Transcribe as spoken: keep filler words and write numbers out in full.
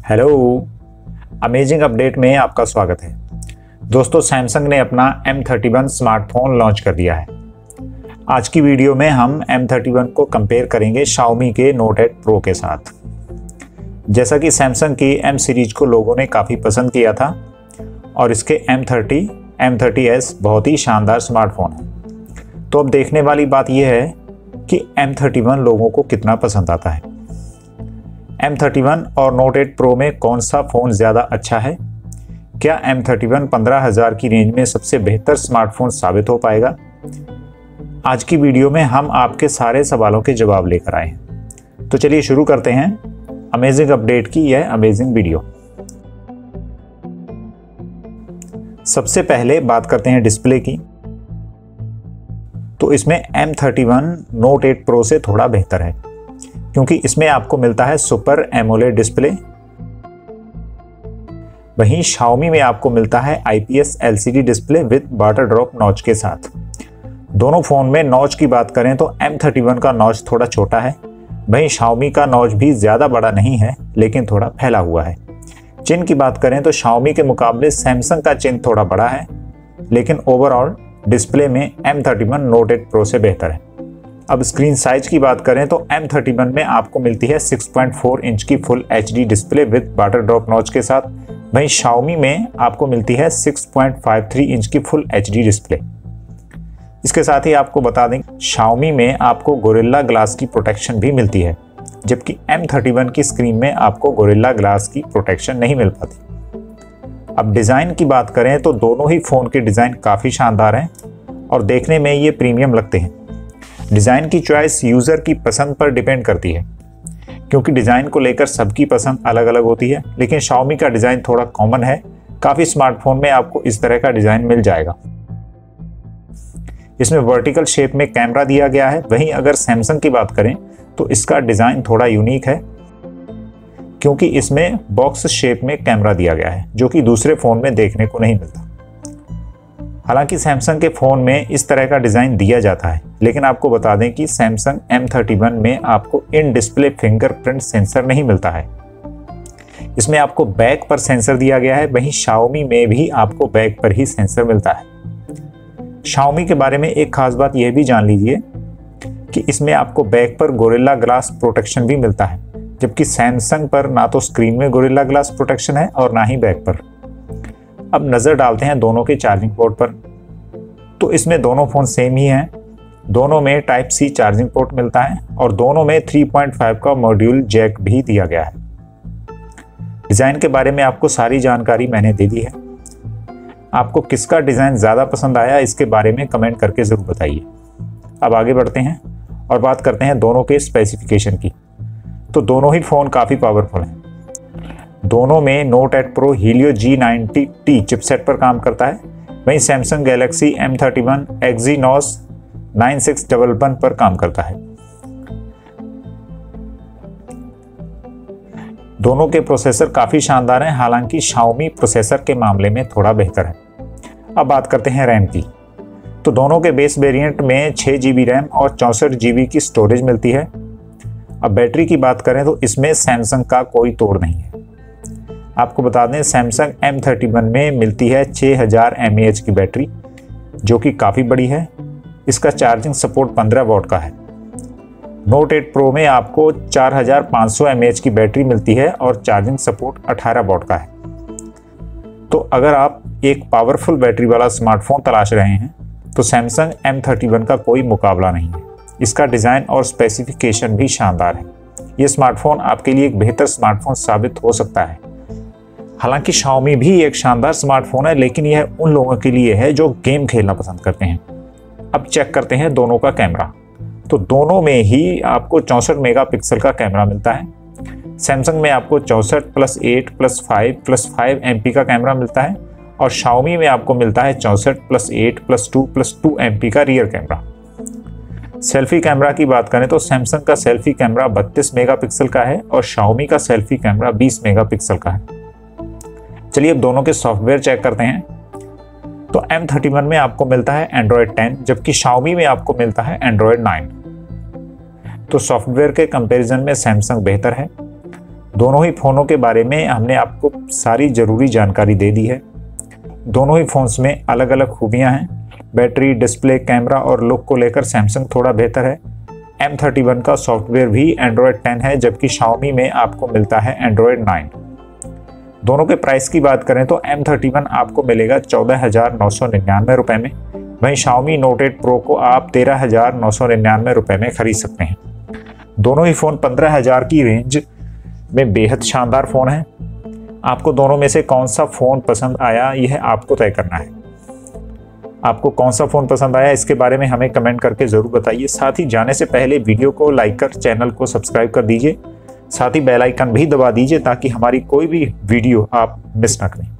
Hello, amazing update में आपका स्वागत है। दोस्तों, सैमसंग ने अपना M thirty one smartphone launch कर दिया है। आज की वीडियो में हम एम थर्टी वन को कंपेयर करेंगे xiaomi के नोट एट प्रो के साथ। जैसा कि सैमसंग की एम सीरीज को लोगों ने काफ़ी पसंद किया था और इसके M thirty, M thirty S बहुत ही शानदार स्मार्टफोन है। तो अब देखने वाली बात यह है कि एम थर्टी वन लोगों को कितना पसंद आता है। एम थर्टी वन और नोट एट प्रो में कौन सा फ़ोन ज़्यादा अच्छा है? क्या एम थर्टी वन पंद्रह हज़ार की रेंज में सबसे बेहतर स्मार्टफोन साबित हो पाएगा? आज की वीडियो में हम आपके सारे सवालों के जवाब लेकर आए हैं। तो चलिए शुरू करते हैं अमेजिंग अपडेट की यह अमेजिंग वीडियो। सबसे पहले बात करते हैं डिस्प्ले की। तो इसमें M thirty one note eight pro से थोड़ा बेहतर है, क्योंकि इसमें आपको मिलता है सुपर एमोलेड डिस्प्ले। वहीं Xiaomi में आपको मिलता है I P S L C D display with water drop notch के साथ। दोनों फोन में नॉच की बात करें तो एम थर्टी वन का नॉच थोड़ा छोटा है, वहीं Xiaomi का नॉच भी ज़्यादा बड़ा नहीं है लेकिन थोड़ा फैला हुआ है। चिन्ह की बात करें तो Xiaomi के मुकाबले Samsung का चिन्ह थोड़ा बड़ा है, लेकिन ओवरऑल डिस्प्ले में M thirty one note eight pro से बेहतर है। अब स्क्रीन साइज की बात करें तो एम थर्टी वन में आपको मिलती है सिक्स पॉइंट फोर इंच की full H D display with water drop notch के साथ। वहीं Xiaomi में आपको मिलती है six point five three inch की फुल एच डी डिस्प्ले। इसके साथ ही आपको बता दें, Xiaomi में आपको गोरिल्ला ग्लास की प्रोटेक्शन भी मिलती है, जबकि एम थर्टी वन की स्क्रीन में आपको गोरिल्ला ग्लास की प्रोटेक्शन नहीं मिल पाती। अब डिज़ाइन की बात करें तो दोनों ही फ़ोन के डिज़ाइन काफ़ी शानदार हैं और देखने में ये प्रीमियम लगते हैं। डिज़ाइन की चॉइस यूज़र की पसंद पर डिपेंड करती है, क्योंकि डिज़ाइन को लेकर सबकी पसंद अलग अलग होती है। लेकिन Xiaomi का डिज़ाइन थोड़ा कॉमन है, काफ़ी स्मार्टफोन में आपको इस तरह का डिज़ाइन मिल जाएगा। इसमें वर्टिकल शेप में कैमरा दिया गया है। वहीं अगर Samsung की बात करें तो इसका डिज़ाइन थोड़ा यूनिक है, क्योंकि इसमें बॉक्स शेप में कैमरा दिया गया है, जो कि दूसरे फ़ोन में देखने को नहीं मिलता। हालांकि Samsung के फ़ोन में इस तरह का डिज़ाइन दिया जाता है, लेकिन आपको बता दें कि Samsung एम थर्टी वन में आपको इन डिस्प्ले फिंगरप्रिंट सेंसर नहीं मिलता है। इसमें आपको बैक पर सेंसर दिया गया है, वहीं Xiaomi में भी आपको बैक पर ही सेंसर मिलता है। Xiaomi के बारे में एक खास बात यह भी जान लीजिए कि इसमें आपको बैक पर गोरिल्ला ग्लास प्रोटेक्शन भी मिलता है, जबकि Samsung पर ना तो स्क्रीन में गोरिल्ला ग्लास प्रोटेक्शन है और ना ही बैक पर। अब नज़र डालते हैं दोनों के चार्जिंग पोर्ट पर। तो इसमें दोनों फ़ोन सेम ही हैं। दोनों में टाइप सी चार्जिंग पोर्ट मिलता है और दोनों में थ्री पॉइंट फाइव का मॉड्यूल जैक भी दिया गया है। डिज़ाइन के बारे में आपको सारी जानकारी मैंने दे दी है। आपको किसका डिज़ाइन ज़्यादा पसंद आया, इसके बारे में कमेंट करके ज़रूर बताइए। अब आगे बढ़ते हैं और बात करते हैं दोनों के स्पेसिफिकेशन की। तो दोनों ही फ़ोन काफ़ी पावरफुल हैं। दोनों में note eight pro Helio G ninety T chipset पर काम करता है, वहीं Samsung Galaxy M thirty one Exynos nine six one one पर काम करता है। दोनों के प्रोसेसर काफ़ी शानदार हैं, हालांकि Xiaomi प्रोसेसर के मामले में थोड़ा बेहतर है। अब बात करते हैं रैम की। तो दोनों के बेस वेरिएंट में छः जी बी रैम और चौंसठ जी बी की स्टोरेज मिलती है। अब बैटरी की बात करें तो इसमें सैमसंग का कोई तोड़ नहीं है। आपको बता दें, Samsung एम थर्टी वन में मिलती है छः हज़ार एम ए एच की बैटरी, जो कि काफ़ी बड़ी है। इसका चार्जिंग सपोर्ट पंद्रह वॉट का है। नोट एट प्रो में आपको चार हज़ार पाँच सौ एम ए एच की बैटरी मिलती है और चार्जिंग सपोर्ट अठारह वॉट का है। तो अगर आप एक पावरफुल बैटरी वाला स्मार्टफोन तलाश रहे हैं तो Samsung एम थर्टी वन का कोई मुकाबला नहीं है। इसका डिज़ाइन और स्पेसिफिकेशन भी शानदार है। ये स्मार्टफोन आपके लिए एक बेहतर स्मार्टफोन साबित हो सकता है। हालांकि Xiaomi भी एक शानदार स्मार्टफोन है, लेकिन यह उन लोगों के लिए है जो गेम खेलना पसंद करते हैं। अब चेक करते हैं दोनों का कैमरा। तो दोनों में ही आपको चौंसठ मेगापिक्सल का कैमरा मिलता है। Samsung में आपको चौंसठ plus eight plus five plus five M P का कैमरा मिलता है और Xiaomi में आपको मिलता है चौंसठ plus eight plus two plus two M P का रियर कैमरा। सेल्फी कैमरा की बात करें तो Samsung का सेल्फी कैमरा बत्तीस मेगापिक्सल का है और Xiaomi का सेल्फी कैमरा बीस मेगापिक्सल का है। चलिए अब दोनों के सॉफ्टवेयर चेक करते हैं। तो एम थर्टी वन में आपको मिलता है एंड्रॉयड टेन, जबकि Xiaomi में आपको मिलता है एंड्रॉयड नाइन। तो सॉफ्टवेयर के कंपैरिजन में सैमसंग बेहतर है। दोनों ही फ़ोनों के बारे में हमने आपको सारी ज़रूरी जानकारी दे दी है। दोनों ही फ़ोन्स में अलग अलग खूबियाँ हैं। बैटरी, डिस्प्ले, कैमरा और लुक को लेकर सैमसंग थोड़ा बेहतर है। एम थर्टी वन का सॉफ्टवेयर भी एंड्रॉयड टेन है, जबकि xiaomi में आपको मिलता है एंड्रॉयड नाइन। दोनों के प्राइस की बात करें तो एम थर्टी वन आपको मिलेगा चौदह हज़ार नौ सौ निन्यानवे रुपये में, वहीं xiaomi नोट एट प्रो को आप तेरह हज़ार नौ सौ निन्यानवे रुपये में खरीद सकते हैं। दोनों ही फ़ोन पंद्रह हज़ार की रेंज में बेहद शानदार फ़ोन है। आपको दोनों में से कौन सा फ़ोन पसंद आया, यह आपको तय करना है। आपको कौन सा फ़ोन पसंद आया इसके बारे में हमें कमेंट करके ज़रूर बताइए। साथ ही जाने से पहले वीडियो को लाइक कर चैनल को सब्सक्राइब कर दीजिए। साथ ही बेल आइकन भी दबा दीजिए ताकि हमारी कोई भी वीडियो आप मिस ना करें।